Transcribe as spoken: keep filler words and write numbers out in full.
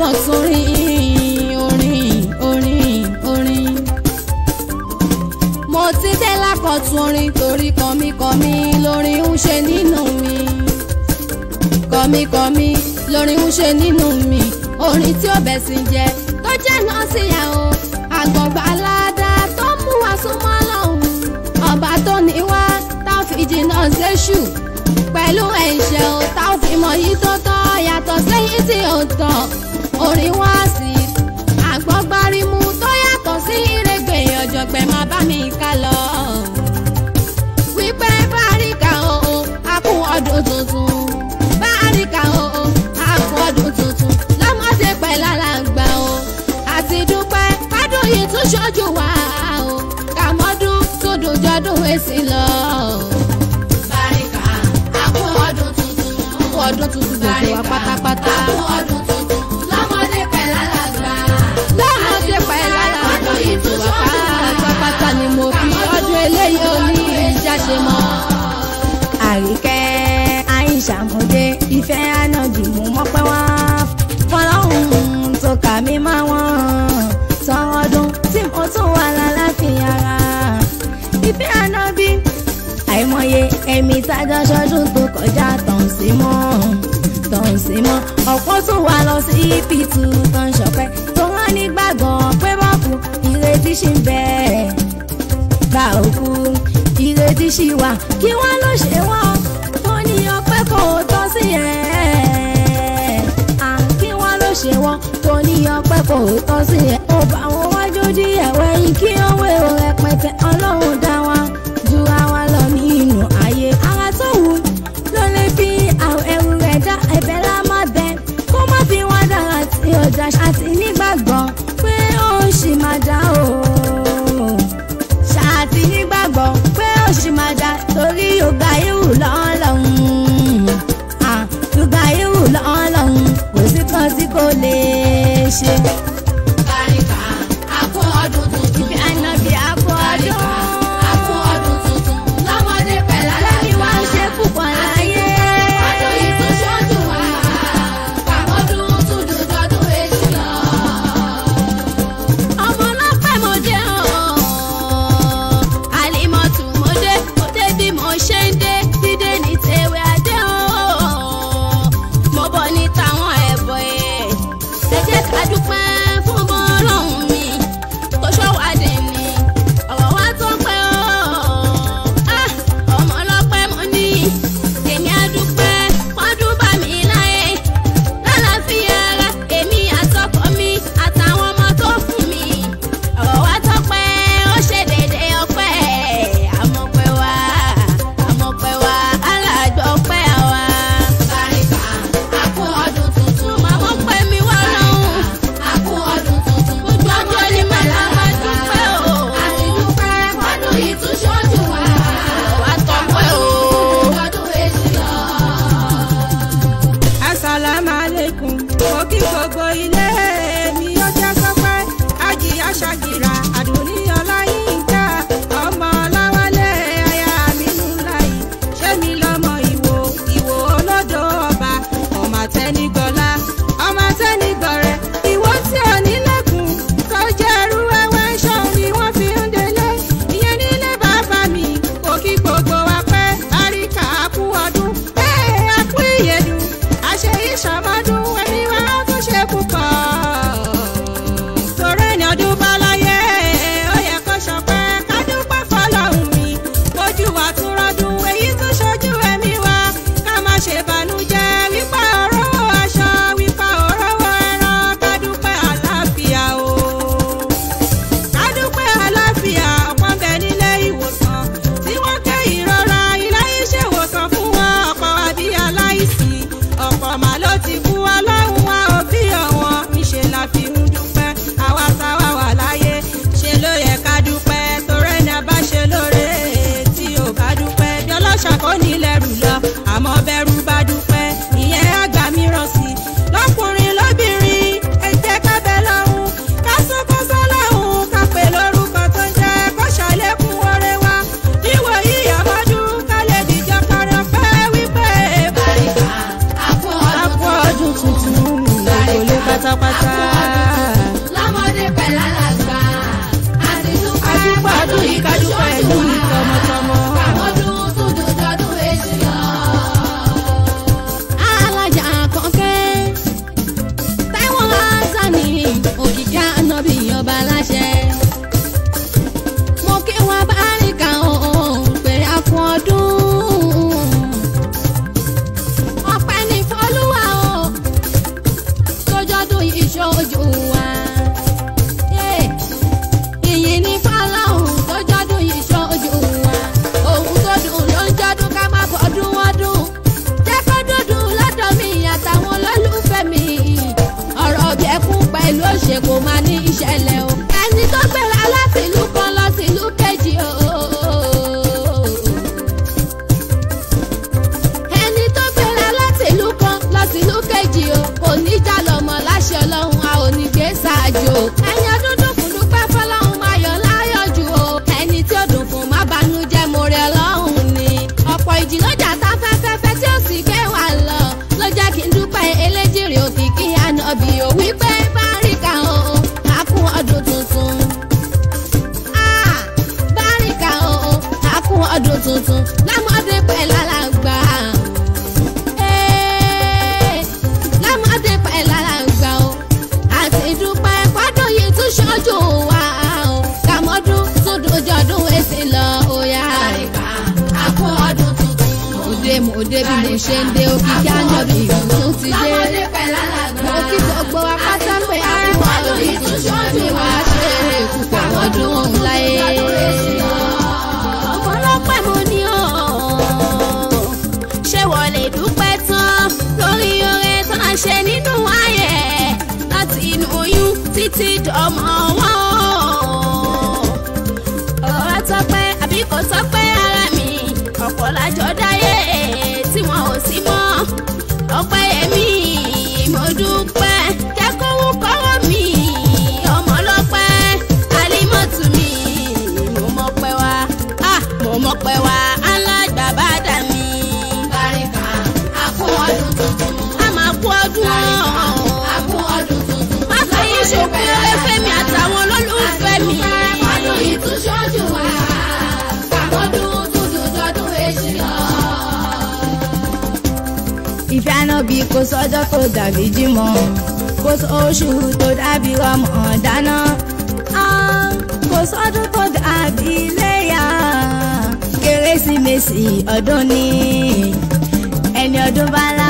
lákọ̀tún orin orin orin orin. Mo ti dé lákọ̀tún orin torí kọ̀míkọ̀mí lórin ń ṣe nínú mi. Kọ̀míkọ̀mí lórin ń ṣe nínú mi. Orin tí ó bẹ̀ sí jẹ́ tó jẹ́ náà sí ẹ̀ o. Àgbọ̀ngbà aládá tó mú wa súnmọ́ lọ́hùn. Ọba tó ní wá tá fi jìnnà séṣù. Pẹ̀lú ẹ̀ṣẹ̀ o tá fi mọ̀ yìí tó tọ́ yàtọ̀ sẹ́yìn tí ò tọ̀. Orin wá sí àgbọ̀gbárímù tó yàtọ̀ sí ìrẹ́gbẹ̀ ọ̀jọ̀gbẹ́ má bá mi ká lọ. Wípé báríkà o a kú ọdún tuntun. Báríkà o a kú ọdún tuntun. Lọ́mọdé pẹ̀ lálàgbà o. Àti dúpẹ́ kádùn yìí tún ṣojú wa o. Kàmọ́dún tó dùn jọdún èsì lọ. Báríkà a kú ọdún tuntun. A kú ọdún tuntun gbogbo wa pátápátá. A kú ọdún tuntun. Lọ́mọdé pẹ̀ lálàgbà. Lọ́mọdé pẹ̀ lálàgbà. Gbogbo wa pátápátá ni mo fi ọdún eléyìí ò ní jáde mọ́. Àríkẹ́ Àìṣà Mọ̀dé ìfẹ́ ànábì mú mọ́pẹ́ wá fọlọ́hún tó kà mí má wọ́n sọ̀rọ̀ ọdún tí mo tún wà lálàáfíà ara. Ìfẹ́ ànábì àìmọye ẹ̀mí tájọ́ ṣọdún tó kọjá tàn sí mọ́ tàn sí mọ́ ọ̀pọ̀ tún wà lọ sí ìpìtù tàn ṣọ̀pẹ́ tó wọ́n nígbàgbọ́ pé bọ́ọ̀kù ìrètí ṣì ń bẹ gbà òkú ìrètí ṣì wà kí wọ́n ló ṣe wọ́n tó ní ọpẹ́ kò tọ́ sí ẹ̀ kí wọ́n ló ṣe wọ́n tó ní ọpẹ́ kò tọ́ sí ẹ̀ ó bá wọn wájú díẹ̀ wẹ̀yìn kí ó wé o rẹpẹtẹ ọlọ́run dá wa jura wa lọ nínú ayé ara tó wù ló lè fi àwọn ẹrù rẹ̀ dá ẹ̀bẹ̀ lá má bẹ kó má fi wọn dára tí ọjà àti nígbàgbọ́ pé ó ṣì máa dá o ṣáàtì nígbàgbọ́ pé ó ṣì máa dá torí yorùbá irú lọ́ọ́lọ́hún yorùbá irú lọ́ọ́lọ́hún kò sí kan tí kò lè ṣe. Báríkà a kú ọdún tuntun. Ìfẹ́ ànábì a kú tuntun lámọ́dé pẹ̀ lálàgbà. lámọ́dé pẹ̀ lálàgbà o àti dúpẹ́ fọ́dún yìí tún ṣojú wa o kàmọ́dún tún dojọ́dún èsì lọ òyà. àkó ọdún tuntun. òde mòde bí mo ṣe ń dé òkìkí ànábì tún ti dé. lámọ́dé pẹ̀ lálàgbà. mo kí gbogbo wa pátá pé àkó ọdún yìí tún ṣojú wa ṣe é púpọ̀ ọdún láyé. ọ̀pọ̀lọpọ̀ mo ní o ṣé wọ́n lè dúpẹ́ tán lórí oore tó ń ṣe nínú ayé láti inú oyún títí dọmọ wọn. ọ̀rọ̀ tọpẹ́ àbí kò tọpẹ́ ara mi ọ̀pọ̀ lájọ dáyé tí wọn ò sí mọ́ ọpẹ́ yẹmí mo dúpẹ́ kẹ́kọ̀ọ́ kọ́wọ́ mi ọmọ lọ́pẹ́ alímọ̀tù mi mo mọ̀ pẹ́ wá mo mọ̀ pẹ́ wá alágbàbádà mi. Bàríkà a kú ọdún tuntun. a máa kú ọdún ọ̀hún. a kú ọdún tuntun. má fẹ́yìn ṣòkú ẹlẹ́fẹ́ mi àtàwọn olólùfẹ́ mi. ọdún yìí tún ṣojú wa kàmọ́dún tún dùjọ́dún èjì lọ. ìfẹ́ ànábì kò sọ́jọ́ tó dàbí jímọ̀ kò sóṣù tó dàbí Ramadan kò sọ́dún tó dàbí iléyá kérésìmesì ọdún ni ẹni ọdún bá lá.